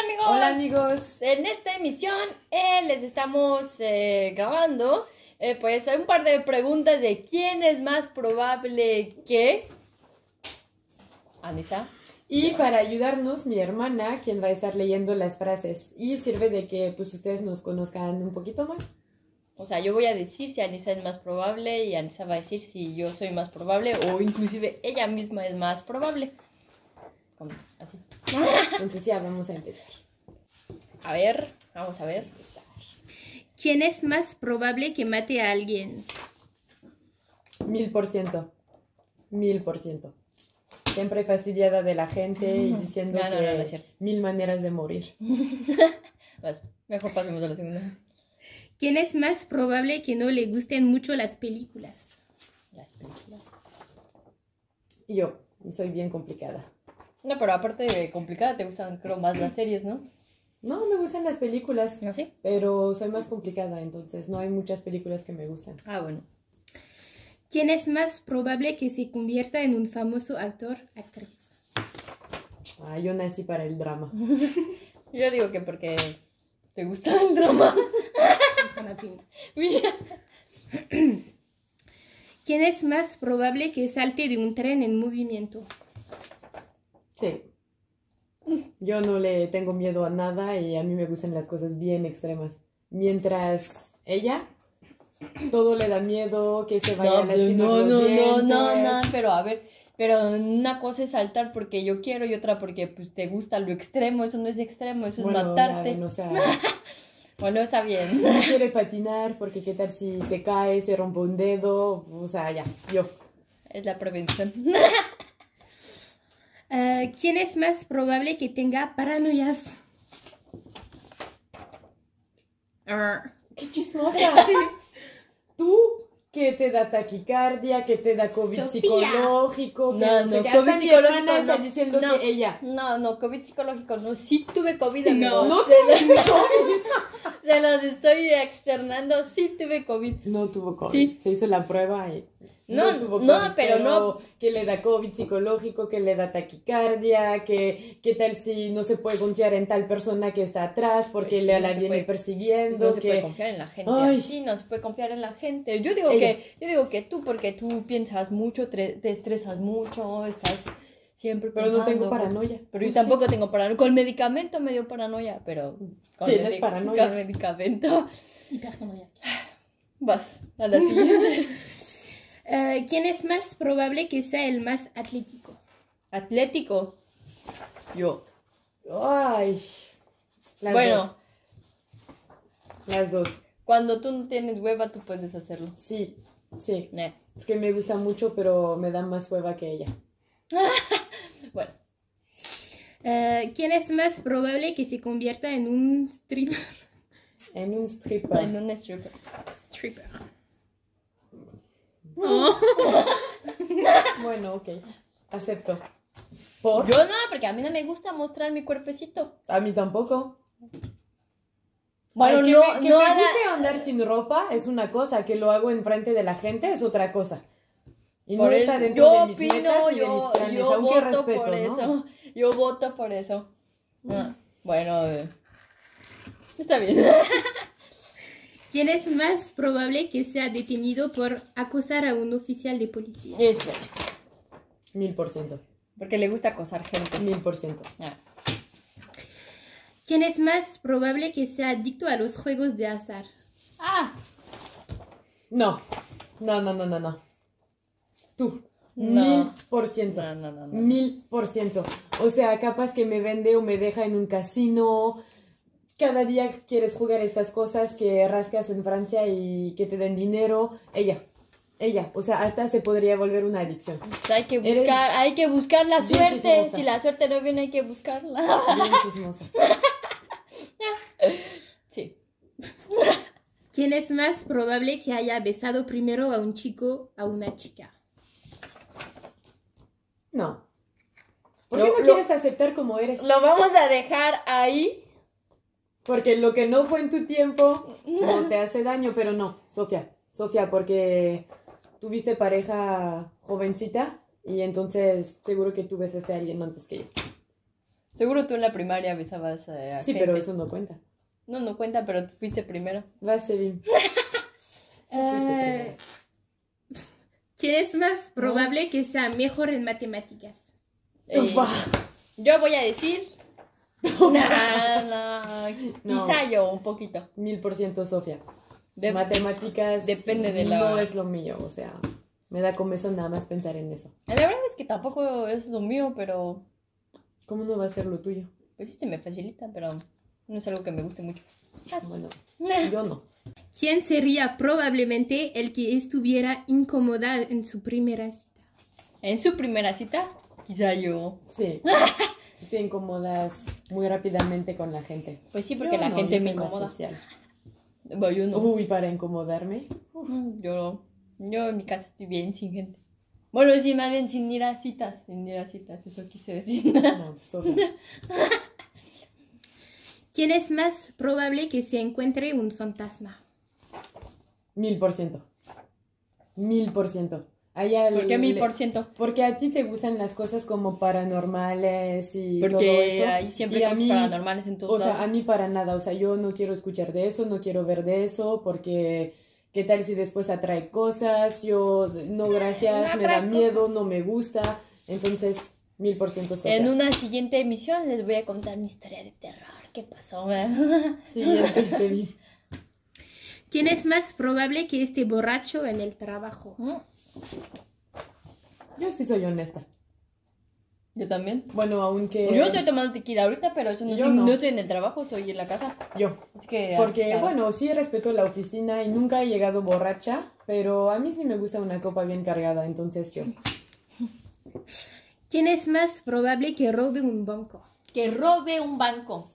amigos. Hola amigos. En esta emisión les estamos grabando pues un par de preguntas de quién es más probable que... Anissa. Y para ayudarnos, mi hermana, quien va a estar leyendo las frases. Y sirve de que pues ustedes nos conozcan un poquito más. O sea, yo voy a decir si Anissa es más probable y Anissa va a decir si yo soy más probable o inclusive ella misma es más probable. Como así. Entonces ya vamos a empezar. A ver, vamos a ver. ¿Quién es más probable que mate a alguien? 1000%. 1000%. Siempre fastidiada de la gente y diciendo No, que no es cierto. 1000 maneras de morir. Pues, mejor pasemos a la segunda. ¿Quién es más probable que no le gusten mucho las películas? Las películas. Yo soy bien complicada. No, pero aparte de complicada, te gustan creo más las series, ¿no? No, me gustan las películas, ¿No sí? pero soy más complicada, entonces no hay muchas películas que me gustan. Ah, bueno. ¿Quién es más probable que se convierta en un famoso actor, actriz? Ah, yo nací para el drama. Yo digo que porque te gusta el drama. Mira. ¿Quién es más probable que salte de un tren en movimiento? Sí. Yo no le tengo miedo a nada y a mí me gustan las cosas bien extremas. Mientras ella, todo le da miedo, que se vaya a lastimar los dientes. No, pero a ver, pero una cosa es saltar porque yo quiero y otra porque pues te gusta lo extremo, eso no es extremo, eso es matarte. Ya, o sea, Bueno, está bien. no quiere patinar porque qué tal si se cae, se rompe un dedo, o sea, ya, yo. Es la prevención. ¿Quién es más probable que tenga paranoias? ¡Qué chismosa! Tú, que te da taquicardia, que te da COVID Sofía. psicológico, que No, sé no, qué. COVID Hasta mi psicológico hermana está no. diciendo No. que ella. No, COVID psicológico no. Sí tuve COVID, amigos. No tuve COVID. Se los estoy externando. Sí tuve COVID. No tuvo COVID. Sí. Se hizo la prueba y No, tuvo COVID. no, pero no. Que le da COVID psicológico, que le da taquicardia, que qué tal si no se puede confiar en tal persona que está atrás porque Pues sí, la no se viene puede. persiguiendo. No se que... puede confiar en la gente. Ay. Sí, no se puede confiar en la gente. Yo digo que tú, porque tú piensas mucho, te estresas mucho, estás siempre Pero pensando. no tengo pues, paranoia. Pero yo Tú tampoco tengo paranoia. Con medicamento me dio paranoia, pero... Con Tienes paranoia. Con medicamento. Hipercontrolar. Vas a la siguiente. ¿Quién es más probable que sea el más atlético? Atlético. Yo. Ay. Las Bueno. dos. Las dos. Cuando tú no tienes hueva, tú puedes hacerlo. Sí. Que me gusta mucho, pero me da más hueva que ella. Bueno. ¿Quién es más probable que se convierta en un stripper? En un stripper. En un stripper. Stripper. Bueno, ok. Acepto. ¿Por? Yo no, porque a mí no me gusta mostrar mi cuerpecito. A mí tampoco. Bueno, Ay, que no, me no guste andar sin ropa es una cosa, que lo hago enfrente de la gente es otra cosa. Y no Por está el- dentro yo de mis metas ni de mis planes, yo aunque voto respeto, por ¿no? eso. Yo voto por eso. Ah, bueno, está bien. ¿Quién es más probable que sea detenido por acosar a un oficial de policía? Espera, 1000%. porque le gusta acosar gente. 1000%. Ah. ¿Quién es más probable que sea adicto a los juegos de azar? Ah, No. Tú. No. 1000%. No. 1000%. O sea, capaz que me vende o me deja en un casino. Cada día quieres jugar estas cosas que rascas en Francia y que te den dinero. Ella. O sea, hasta se podría volver una adicción. hay que buscar la bien suerte. chismosa. Si la suerte no viene, hay que buscarla. Bien chismosa. Sí. ¿Quién es más probable que haya besado primero a un chico o a una chica? No. ¿Por qué no quieres aceptar como eres? Lo vamos a dejar ahí. Porque lo que no fue en tu tiempo no te hace daño, pero no, Sofía, porque tuviste pareja jovencita y entonces seguro que tú besaste a alguien antes que yo. Seguro tú en la primaria besabas a Sí, gente. pero eso no cuenta. No, no cuenta, pero tú fuiste primero. Vas, Sevin. Eh, ¿Quién es más probable que sea mejor en matemáticas? Ufa. Yo voy a decir... No. Quizá yo, un poquito. 1000% Sofía. De- Matemáticas depende de la- no es lo mío, o sea, me da comezón nada más pensar en eso. La verdad es que tampoco es lo mío, pero... ¿Cómo no va a ser lo tuyo? Pues sí se me facilita, pero no es algo que me guste mucho. Bueno, yo no. ¿Quién sería probablemente el que estuviera incómoda en su primera cita? En su primera cita, quizá yo. Sí. Tú te incomodas muy rápidamente con la gente. Pues sí, porque Yo la no, gente yo me soy más incomoda. social. Bueno, yo no. Uy, para incomodarme. Yo en mi casa estoy bien sin gente. Bueno, sí, más bien sin ir a citas. Sin ir a citas, eso quise decir. No, Sofía. ¿Quién es más probable que se encuentre un fantasma? 1000%. 1000%. Allá ¿Por qué 1000%? Porque a ti te gustan las cosas como paranormales y todo Porque eso. hay siempre Y a cosas mí, paranormales en todos o sea, lados. a mí para nada. O sea, yo no quiero escuchar de eso, no quiero ver de eso, porque ¿qué tal si después atrae cosas? Yo, no, gracias, No me da atraes miedo, no me gusta. Entonces, 1000% Sofía. En una siguiente emisión les voy a contar mi historia de terror. ¿Qué pasó? Siguiente, Sevi. ¿Quién es más probable que esté borracho en el trabajo? Yo sí soy honesta. Yo también. Bueno, aunque... Yo estoy tomando tequila ahorita, pero eso no, Yo no. no estoy en el trabajo, estoy en la casa. Yo. Así que... Porque, ¿sabes? bueno, sí respeto la oficina y nunca he llegado borracha, pero a mí sí me gusta una copa bien cargada, entonces yo. ¿Quién es más probable que robe un banco? Que robe un banco.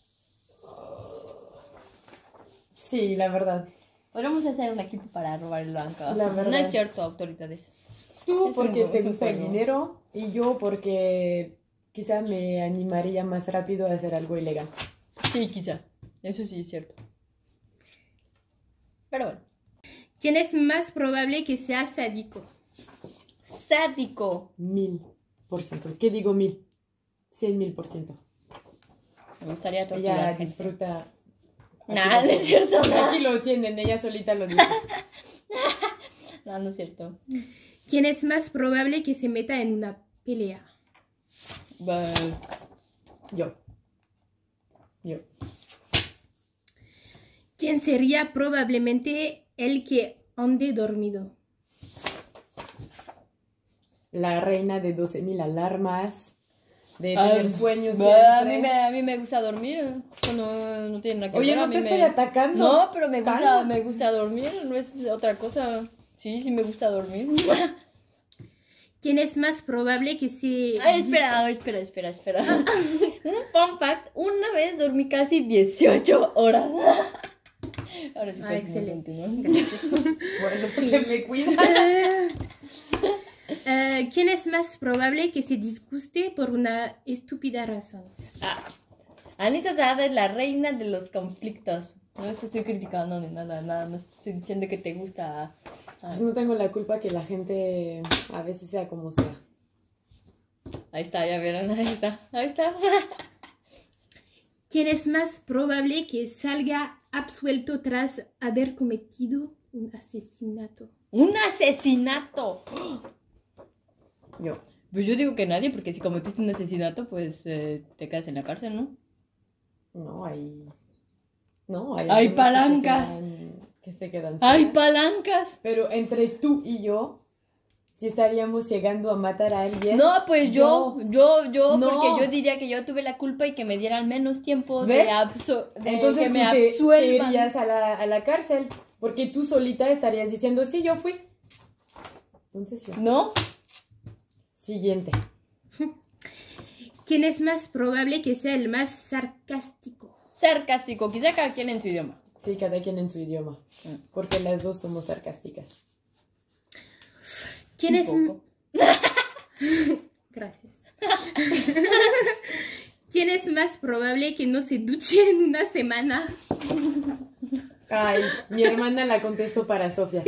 Sí, la verdad. Podríamos hacer un equipo para robar el banco. La verdad. No es cierto, autoridades. Tú Es porque un- te es un gusta el juego. dinero y yo porque quizá me animaría más rápido a hacer algo ilegal. Sí, quizá. Eso sí es cierto. Pero bueno. ¿Quién es más probable que sea sádico? Sádico. 1000%. ¿Qué digo 1000? 100.000%. Me gustaría torturar Ella gente. disfruta. Nah, no es cierto. Aquí lo tienen, ella solita lo dice. No, no es cierto. ¿Quién es más probable que se meta en una pelea? Yo. ¿Quién sería probablemente el que ande dormido? La reina de 12.000 alarmas. De Ah, tener sueños a siempre. mí me gusta dormir. Eso no tiene nada que Oye, ver. A no mí te estoy me- atacando. No, pero me Calma. gusta dormir. No es otra cosa. Sí, sí me gusta dormir. ¿Quién es más probable que se... Ay, espera. Un fun fact. Una vez dormí casi 18 horas. Ahora sí Ah, puedes excelente. continuar. Bueno, porque me cuida. ¿Quién es más probable que se disguste por una estúpida razón? Anissa Saada es la reina de los conflictos. No te estoy criticando ni nada más estoy diciendo que te gusta. Pues no tengo la culpa que la gente a veces sea como sea. Ahí está, ya vieron, ahí está. ¿Quién es más probable que salga absuelto tras haber cometido un asesinato? ¡Un asesinato! Yo. Pues yo digo que nadie, porque si cometiste un asesinato, pues te quedas en la cárcel, ¿no? No, hay. No, hay. Hay personas palancas. Que se quedan. ¡Hay fuera. palancas! Pero entre tú y yo, si estaríamos llegando a matar a alguien. No, pues yo, No. porque yo diría que yo tuve la culpa y que me dieran menos tiempo ¿Ves? de Entonces que tú me te absuelvan. irías a la cárcel. Porque tú solita estarías diciendo, sí, yo fui. Entonces yo. ¿No? Siguiente. ¿Quién es más probable que sea el más sarcástico? Sarcástico, quizá cada quien en su idioma. Sí, cada quien en su idioma. Porque las dos somos sarcásticas. ¿Quién Un es... poco. Gracias. ¿Quién es más probable que no se duche en una semana? Ay, mi hermana la contestó para Sofía.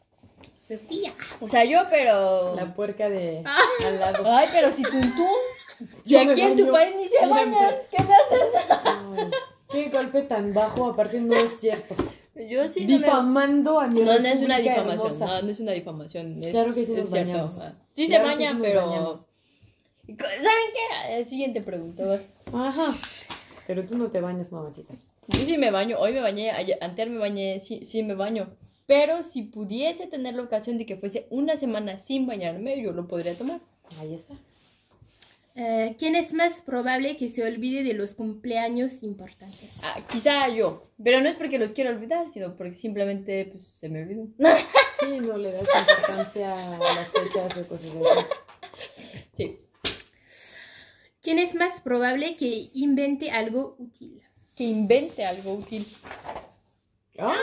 Sofía. O sea, yo, pero... La puerca de al lado. Ay, pero si Tuntún... Si Yo me aquí en tu baño país ni se siempre. bañan, ¿qué le haces? Ay, qué golpe tan bajo, aparte no es cierto. Yo sí Difamando a mi No, no es una república difamación. hermosa. No es una difamación. Claro que sí nos es cierto. bañamos. Sí Claro se que bañan, sí nos pero. bañamos. ¿Saben qué? Siguiente pregunta. Vas. Ajá. Pero tú no te bañas, mamacita. Yo sí me baño. Hoy me bañé. Antes me bañé. Sí me baño. Pero si pudiese tener la ocasión de que fuese una semana sin bañarme, yo lo podría tomar. Ahí está. ¿Quién es más probable que se olvide de los cumpleaños importantes? Quizá yo. Pero no es porque los quiero olvidar, sino porque simplemente pues, se me olvidó. Sí, no le das importancia a las fechas o cosas así. Sí. ¿Quién es más probable que invente algo útil? Que invente algo útil. ¡Ah!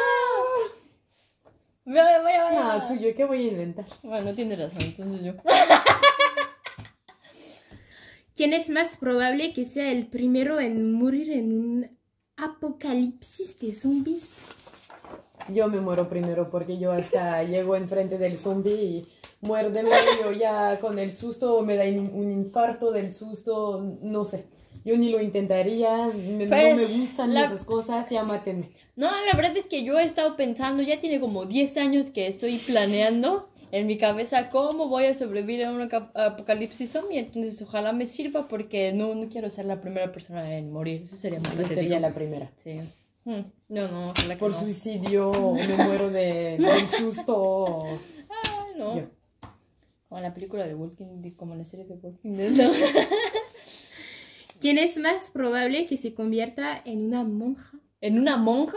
Vaya. No, tú, ¿yo qué voy a inventar? Bueno, tienes razón, entonces yo. ¿Quién es más probable que sea el primero en morir en un apocalipsis de zombies? Yo me muero primero porque yo hasta llego enfrente del zombie y muérdeme, yo ya con el susto me da un infarto del susto, no sé. Yo ni lo intentaría, no me gustan esas cosas, ya mátenme. No, la verdad es que yo he estado pensando, ya tiene como 10 años que estoy planeando en mi cabeza cómo voy a sobrevivir a un apocalipsis zombie, entonces ojalá me sirva porque no quiero ser la primera persona en morir, eso sería muy Yo patético. sería la primera. Sí. No, ojalá que Por no. suicidio, me muero del susto. Ay, no. Yo. Como la película de Walking Dead, como la serie de Walking Dead. No. ¿Quién es más probable que se convierta en una monja? ¿En una monja?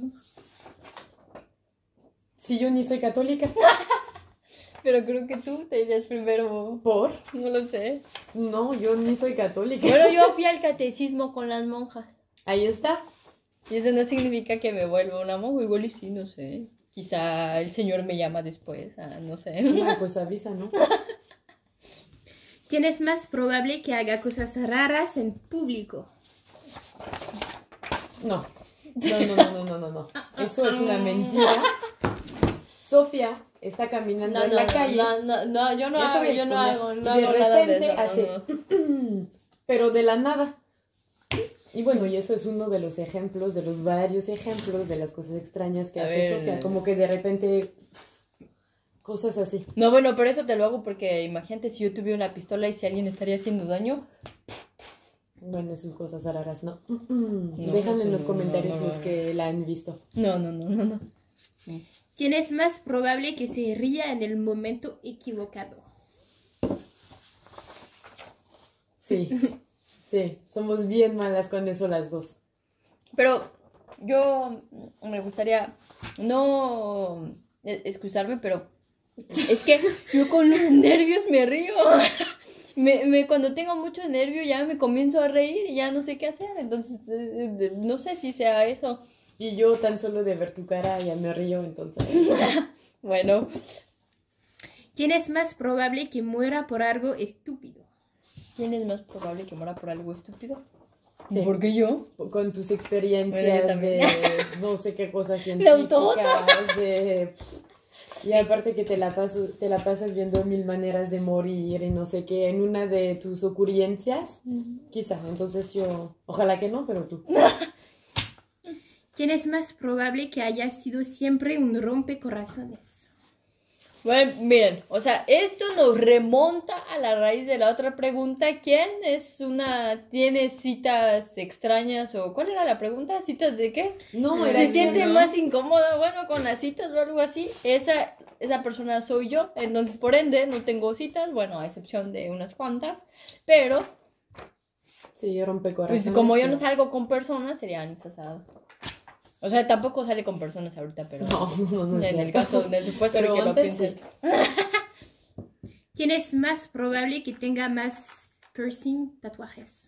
Si yo ni soy católica. Pero creo que tú te irías primero. ¿Por? No lo sé. No, yo ni soy católica. Bueno, yo fui al catecismo con las monjas. Ahí está. Y eso no significa que me vuelva una monja. Igual y sí, no sé. Quizá el Señor me llama después. No sé. No, pues avisa, ¿no? ¿Quién es más probable que haga cosas raras en público? No. No. Eso es una mentira. Sofía está caminando en la calle. No, yo no Ya te voy a hago, exponer. no Y de hago nada de repente eso. hace. Pero de la nada. Y bueno, y eso es uno de los ejemplos, de los varios ejemplos de las cosas extrañas que A hace ver. Sofía. Como que de repente. Cosas así. No, bueno, pero eso te lo hago porque imagínate si yo tuviera una pistola y si alguien estaría haciendo daño. Bueno, sus cosas raras, ¿no? No, Dejan eso en los no, comentarios no. los que la han visto. No. ¿Quién es más probable que se ría en el momento equivocado? Sí, sí, somos bien malas con eso las dos. Pero yo me gustaría no excusarme, pero es que yo con los nervios me río. Cuando tengo mucho nervio ya me comienzo a reír y ya no sé qué hacer. Entonces, no sé si sea eso. Y yo tan solo de ver tu cara ya me río, entonces. Bueno, ¿Quién es más probable que muera por algo estúpido? ¿quién es más probable que muera por algo estúpido? Sí. ¿Por qué yo? Con tus Bueno, experiencias yo también. de no sé qué cosas autobota. científicas, de... Y aparte que te la pasas viendo mil maneras de morir y no sé qué, en una de tus ocurrencias, quizá. Entonces yo, ojalá que no, pero tú. ¿Quién es más probable que haya sido siempre un rompecorazones? Bueno, miren, o sea, esto nos remonta a la raíz de la otra pregunta. ¿Quién tiene citas extrañas o cuál era la pregunta? ¿Citas de qué? No, ¿Se era siente yo, ¿no? más incómoda? Bueno, con las citas o algo así. Esa persona soy yo, entonces por ende no tengo citas, bueno, a excepción de unas cuantas, pero Sí, yo rompecorazones. pues como yo no salgo con personas, sería Anisa Asada. O sea, tampoco sale con personas ahorita, pero No es en el cierto. caso, en el supuesto Pero de que lo antes piensen. ¿Quién es más probable que tenga más piercing, tatuajes?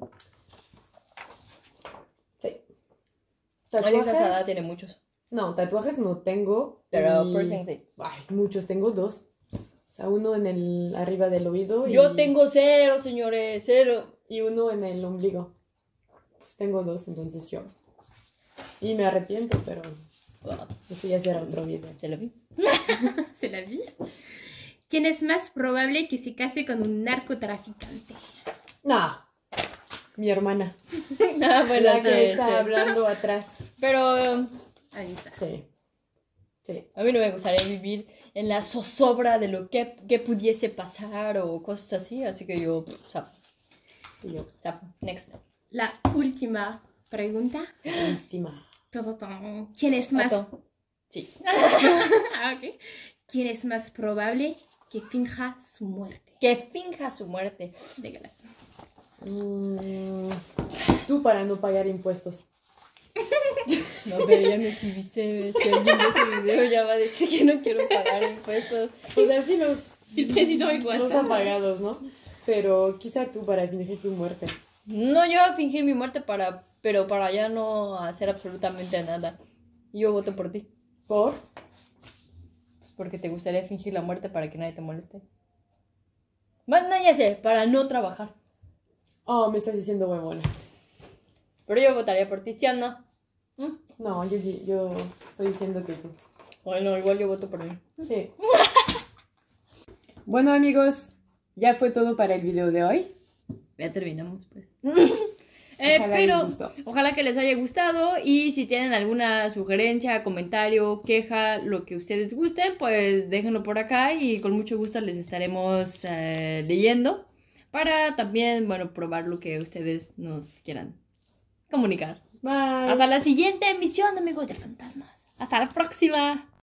Sí. Anisa Asada tiene muchos, No, tatuajes no tengo. pero y- piercing sí. Ay, muchos, tengo dos. O sea, uno en el arriba del oído Yo tengo 0, señores, 0. y uno en el ombligo. Pues tengo dos, entonces yo. Y me arrepiento, pero eso ya será otro video. ¿Se lo vi? ¿Se la vi? ¿Quién es más probable que se case con un narcotraficante? No, mi hermana. Ah, bueno, La sí, que está sí. hablando atrás. Pero Ahí está. Sí. Sí. a mí no me gustaría vivir en la zozobra de lo que pudiese pasar o cosas así que yo, sapo. Sí, yo. Sapo. Next. La última pregunta. Última. ¿Quién es más? Pato. Sí. Ah, ok. ¿Quién es más probable que finja su muerte? Que finja su muerte. Dígalas. Tú para no pagar impuestos. No, pero ya me exhibiste. Si alguien ve ese video ya va a decir que no quiero pagar impuestos. O sea, sí los Si el presidente igual los está. apagados, ¿no? Pero quizá tú para fingir tu muerte. No, yo voy a fingir mi muerte pero para ya no hacer absolutamente nada. Yo voto por ti. ¿Por? Pues porque te gustaría fingir la muerte para que nadie te moleste. Bueno, ya sé, para no trabajar. Oh, me estás diciendo huevona. Pero yo votaría por ti, ¿sí o no? No, yo estoy diciendo que tú. Bueno, igual yo voto por mí. Sí. Bueno, amigos, ya fue todo para el video de hoy. Ya terminamos, pues. Ojalá les Pero gustó. ojalá que les haya gustado y si tienen alguna sugerencia, comentario, queja, lo que ustedes gusten, pues déjenlo por acá y con mucho gusto les estaremos leyendo para también, bueno, probar lo que ustedes nos quieran comunicar. Bye. Hasta la siguiente emisión, amigos de fantasmas. Hasta la próxima.